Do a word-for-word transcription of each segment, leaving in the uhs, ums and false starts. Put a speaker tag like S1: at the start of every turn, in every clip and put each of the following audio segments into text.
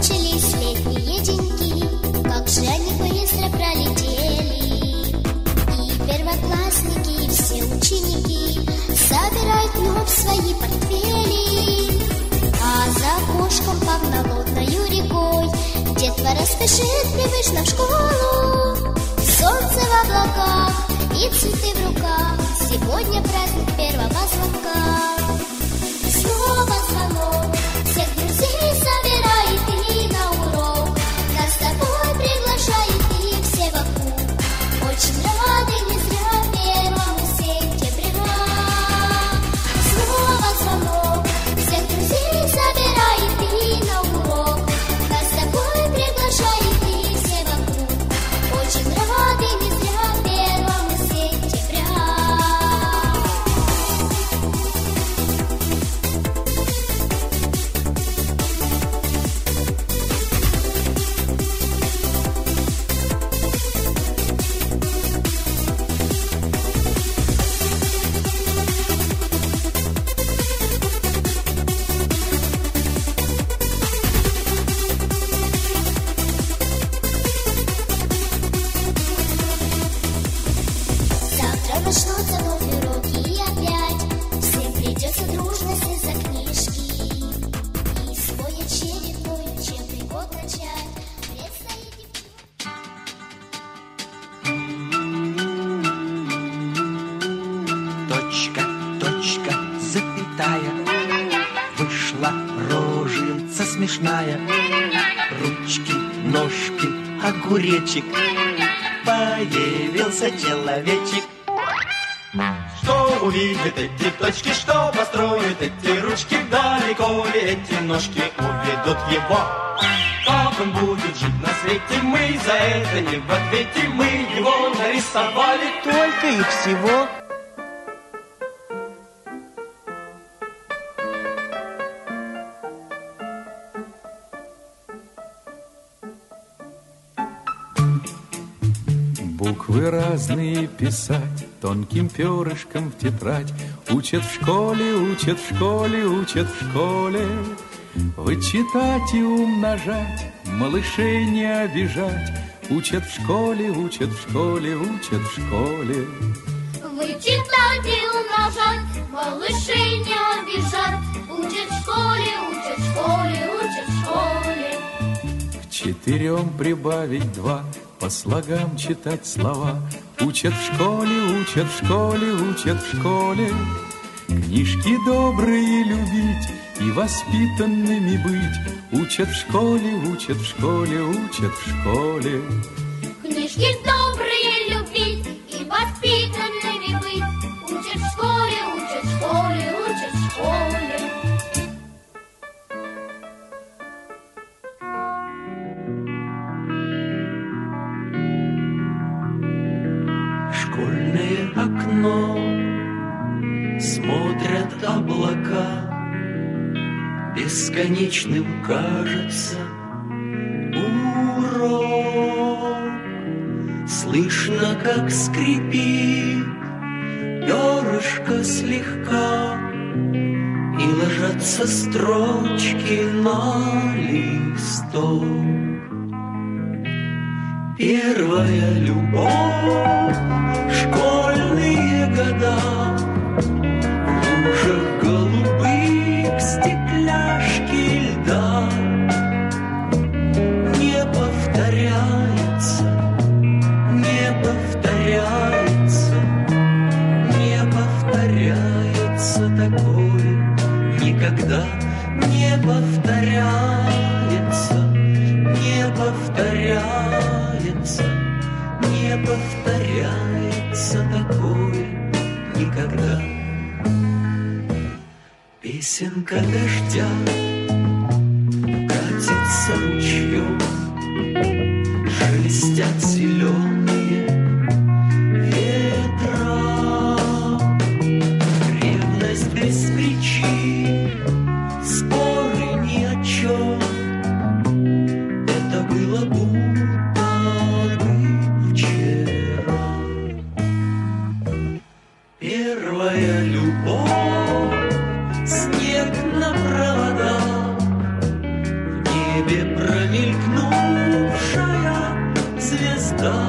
S1: кончились летние деньки, как же они быстро пролетели. И первоклассники, и все ученики собирают вновь свои портфели. А за окошком под холодною рекой детвора спешит привычно в школу. Солнце в облаках и цветы в руках, сегодня праздник первого звонка. Снова звонок, всех друзей собирает и на урок. Нас с тобой приглашает и все вокруг. Очень рады не зря первому сентября. Снова звонок, всех друзей собирает и на урок. Нас с тобой приглашает и все вокруг. Очень рады не зря первому сентября. Завтра начнутся новые уроки и опять всем придется дружно сесть за книжки и свой очередной учебный год начать. Предстоит
S2: Точка, точка, запятая, вышла роженца смешная. Ручки, ножки, огуречек, появился человечек.
S3: Что увидят эти точки, что построят эти ручки, далеко ли эти ножки уведут его? Как он будет жить на свете, мы за это не в ответе. Мы его нарисовали
S2: Только и всего.
S4: Буквы разные писать тонким перышком в тетрадь. Учат в школе, учат в школе, учат в школе. Вычитать и умножать, малышей не обижать. Учат в школе, учат в школе, учат в школе.
S1: вычитать и умножать, малышей не обижать. Учат в школе, учат в школе, учат в школе.
S4: К четырем прибавить два, по слогам читать слова. Учат в школе, учат в школе, учат в школе. Книжки добрые любить и воспитанными быть. Учат в школе, учат в школе, учат в школе.
S1: Книжки добрые любить и воспитанными быть. Учат в школе, учат в школе, учат в школе.
S2: Школьное окно, смотрят облака. Бесконечным кажется урок. Слышно, как скрипит перышко слегка, и ложатся строчки на листок. Первая любовь, школьные года, в лужах голубых стекляшки льда. Не повторяется, не повторяется, не повторяется такое никогда. Не повторяется, не повторяется, не повторяется такое никогда. Песенка дождя катится ручьем, шелестят зеленые ветра. Ревность без причин, споры ни о чем. Это было будто бы вчера. Первая любовь, снег на проводах, в небе пролетает. промелькнувшая звезда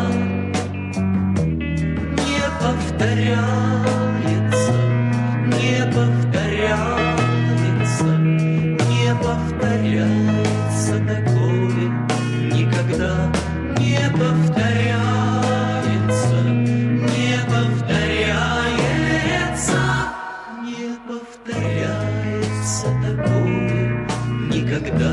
S2: не повторяется, не повторяется, не повторяется такое никогда, не повторяется, не повторяется, не повторяется такое никогда.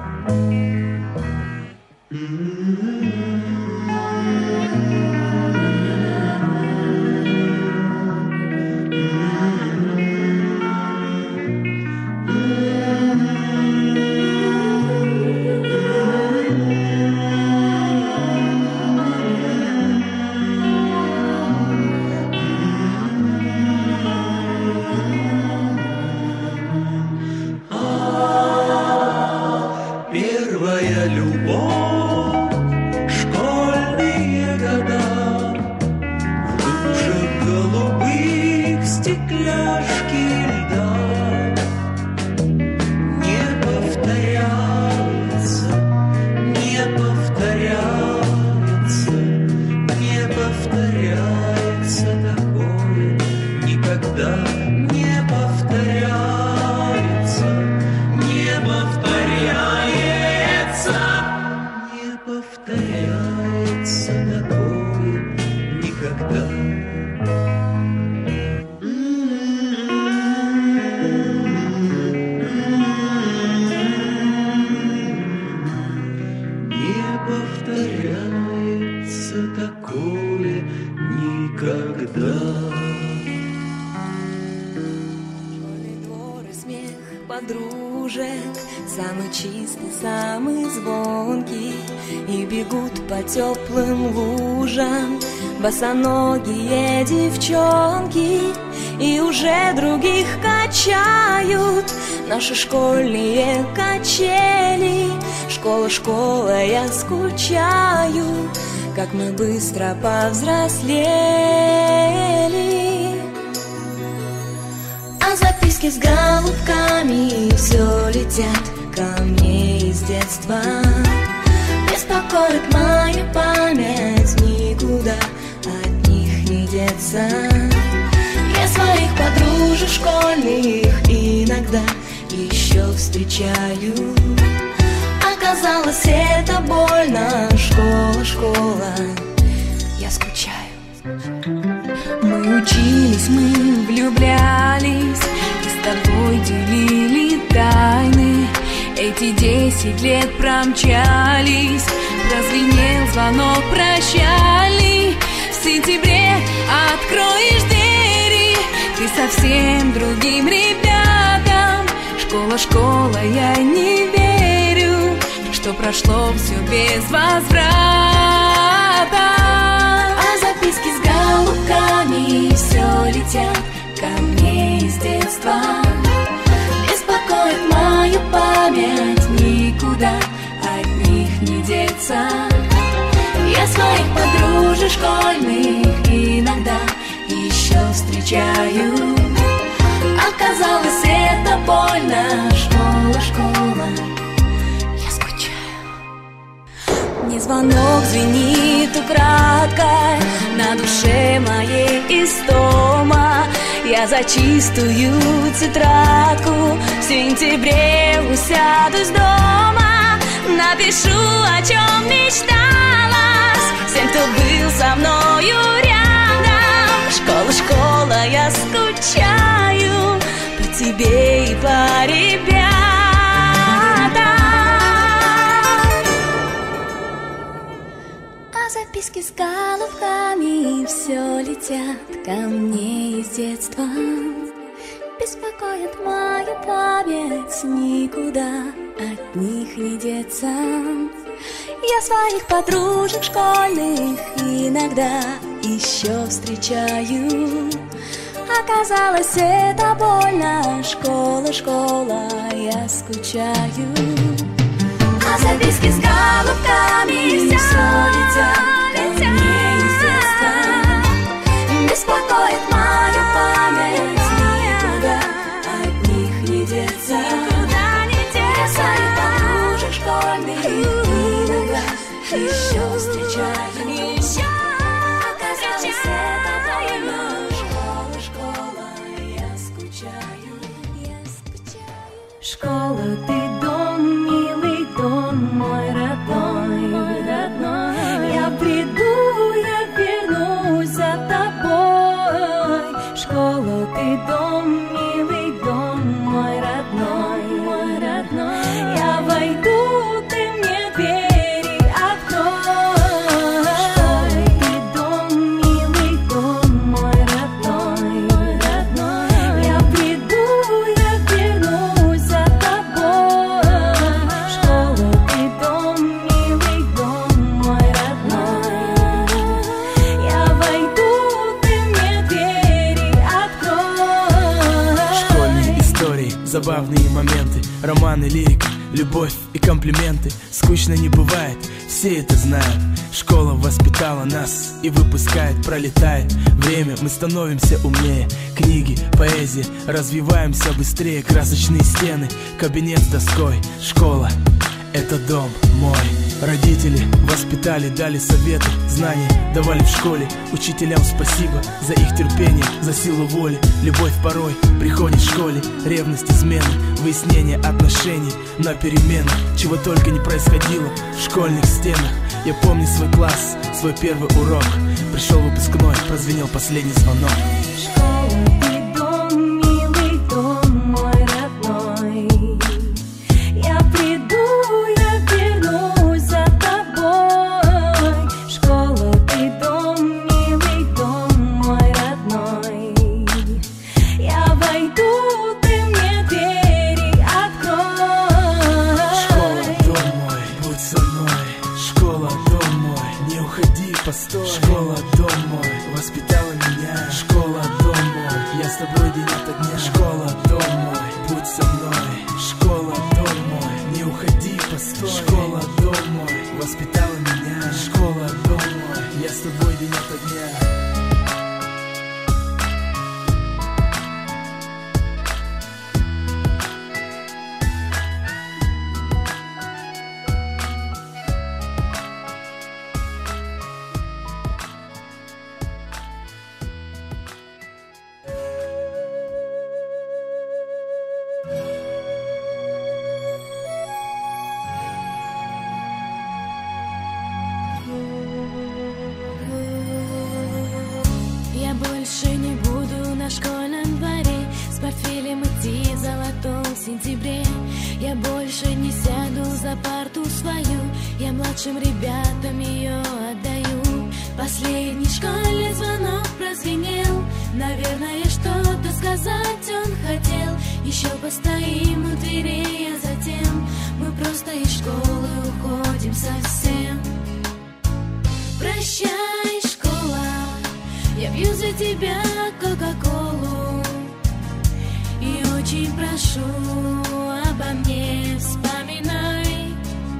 S2: Первая любовь, школьные года, в лужах голубых стекляшки льда. Не повторяется, не повторяется, не повторяется такое никогда, не повторяется, не повторяется. Не повторяется такое никогда. Не повторяется такое никогда.
S5: Школьный двор и смех подружек, самый чистый, самый звонкий, и бегут по теплым лужам босоногие девчонки, и уже других качают наши школьные качели. Школа, школа, я скучаю, как мы быстро повзрослели. А записки с голубками все летят ко мне из детства. Беспокоит мою память, никуда от них не деться. Я своих подружек школьных иногда еще встречаю. Оказалось, это больно. Школа, школа, я скучаю. Мы учились, мы влюблялись, и с тобой делили тайны. Эти десять лет промчались, прозвенел звонок прощальный. В сентябре откроешь двери ты совсем другим ребятам. Школа, школа, я не верю, что прошло все без возврата. А записки с голубками все летят ко мне из детства. Беспокоит мою память, никуда от них не деться. Я своих подружек школьных иногда еще встречаю. Оказалось, это больно. Школа, школа, я скучаю. Мне звонок звенит украдкой, на душе моей истома. Я за чистую тетрадку в сентябре усядусь дома. Напишу, о чем мечталась всем, кто был со мною рядом. Школа, школа, я скучаю по тебе и по ребятам. А записки с голубками все летят ко мне из детства. Беспокоит мою память, никуда от них не деться. Я своих подружек школьных иногда еще встречаю. Оказалось, это больно. Школа, школа, я скучаю. А записки с голубками все летят ко мне из детства. Беспокоит мою память, никуда от них не деться. Я своих подружек школьных еще встречаю, еще оказалось это больно. Школа, школа, я скучаю, я скучаю. Школа, ты дом, милый дом, мой родной, родной. Я приду, я вернусь за тобой. Школа, ты дом, милый дом, мой родной, мой родной. Я войду, ты мне двери открой. Школа, ты дом, милый дом, мой родной, мой родной. Я приду, я вернусь за тобой. Школа, ты дом, милый дом, мой родной. Я войду, ты мне двери открой.
S6: Школьные истории, забавные моменты, романы, лирика, любовь и комплименты. Скучно не бывает, все это знают. Школа воспитала нас и выпускает, пролетает время, мы становимся умнее. Книги, поэзия, развиваемся быстрее. Красочные стены, кабинет с доской. Школа — это дом мой. Родители воспитали, дали советы, знания давали в школе. Учителям спасибо за их терпение, за силу воли. Любовь порой приходит в школе. Ревность, измены, выяснение отношений на перемену. Чего только не происходило в школьных стенах. Я помню свой класс, свой первый урок. Пришел выпускной, прозвенел последний звонок.
S5: Школа, ты дом, милый дом, мой родной. Я приду, я вернусь за тобой. Школа, ты дом, милый дом, мой родной. Я войду, ты мне двери открой.
S6: Школа, дом мой, будь со мной. Школа, дом мой, не уходи, постой. Школа, дом мой, воспитала меня. Школа, дом мой, я с тобой день ото дня. Школа, дом мой, будь со мной. Школа, дом мой, не уходи, постой. Школа, дом мой, воспитала меня. Школа, дом мой, я с тобой день ото дня.
S5: Я больше не буду на школьном дворе с портфелем идти в золотом сентябре. Я больше не сяду за парту свою, я младшим ребятам ее отдаю. Последний школьный звонок прозвенел, наверное, что-то сказать он хотел. Еще постоим у дверей, а затем мы просто из школы уходим совсем. Прощай, школа, я пью за тебя кока-колу и очень прошу, обо мне вспоминай.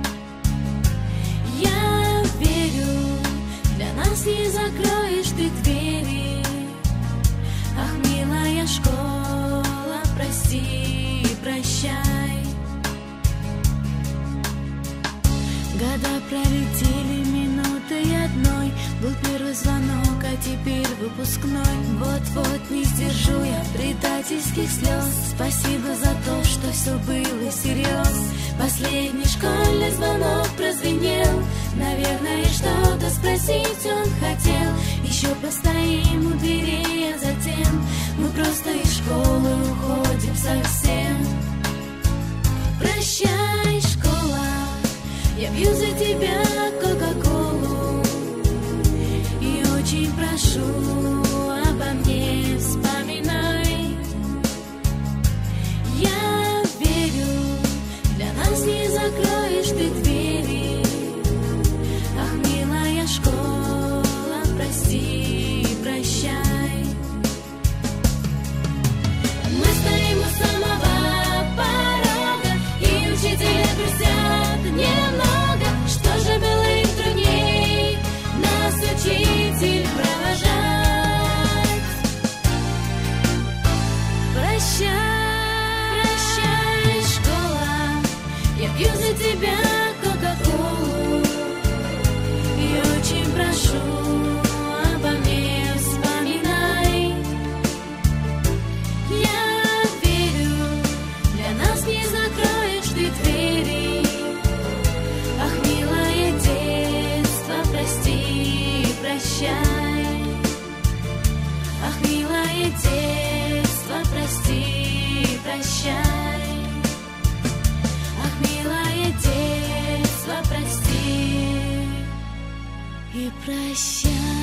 S5: Я верю, для нас не закроешь ты двери. Ах, милая школа, прости и прощай. Года пролетели минутой одной, был первый звонок, а теперь выпускной. Вот-вот не сдержу я предательских слез. Спасибо за то, что все было всерьез. Последний школьный звонок прозвенел, наверное, что-то спросить он хотел. Еще постоим у дверей, а затем мы просто из школы уходим совсем. Прощай, школа, я пью за тебя кока-колу и очень прошу, обо мне вспоминай. Я верю, для нас не закроешь ты двери. Ах, милая школа, прости и прощай. Мы стоим у самого порога, и учителя грустят немного. Что же было им трудней нас учитель провожать? прощай.